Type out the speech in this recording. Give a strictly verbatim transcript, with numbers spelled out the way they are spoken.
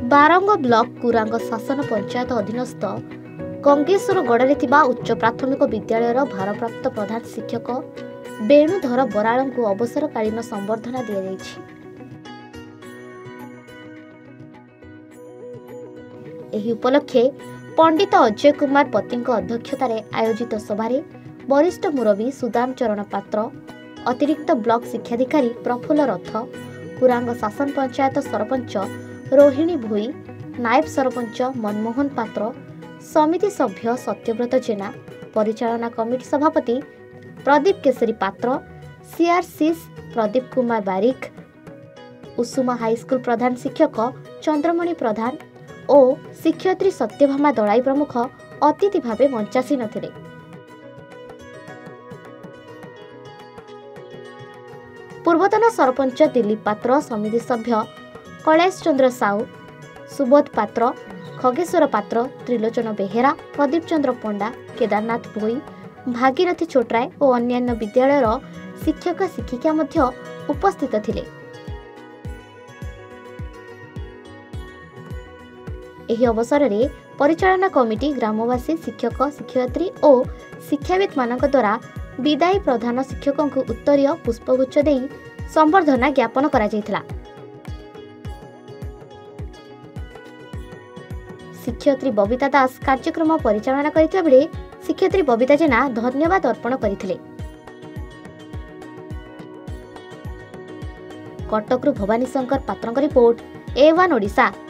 Barang block कुरांग शासन पंचायत अधीनस्थ गंगेश्वरगढ़ उच्च प्राथमिक विद्यालय भारप्राप्त प्रधान शिक्षक वेणुधर बराड़ को अवसरकालीन संबर्धना दि जाइछि। एही उपलक्षे पंडित अजय कुमार पति अध्यक्षतार आयोजित सभारे वरिष्ठ मुरबी सुदाम चरण पात्र, अतिरिक्त ब्लॉक शिक्षाधिकारी प्रफुल्ल रथ, कुरांग शासन पंचायत सरपंच रोहिणी भोई, नायब सरपंच मनमोहन पात्र, समिति सभ्य सत्यव्रत जेना, परिचालना कमिटी सभापति प्रदीप केसरी पात्र, सीआरसीएस प्रदीप कुमार बारिक, उषुमा हाईस्कूल प्रधान शिक्षक चंद्रमणि प्रधान और शिक्षयित्री सत्यभामा दलाई प्रमुख अतिथि भावे मंचासीन थिले। पूर्वतन सरपंच दिलीप पात्र, समिति सभ्य कैलाश चंद्र साहू, सुबोध पात्र, खगेश्वर पात्र, त्रिलोचन बेहेरा, प्रदीप चंद्र पंडा, केदारनाथ भोई, भागीरथी छोटराय और अन्यान्य विद्यालयर शिक्षक शिक्षिका मध्य उपस्थित थिले। एही अवसर में परिचालना कमिटी, ग्रामवासी, शिक्षक शिक्षयित्री और शिक्षाविद मानक द्वारा विदायी प्रधान शिक्षकों को उत्तरीय पुष्पगुच्छ देई संबर्धना ज्ञापन करा जायथिला। शिक्षयित्री बबिता दास कार्यक्रम परिचालना करथिबा बेले शिक्षयित्री बबिता जेना धन्यवाद अर्पण करथिले। कटकरू भवानी शंकर पात्रଙ୍କ रिपोर्ट ए वन ओडिशा।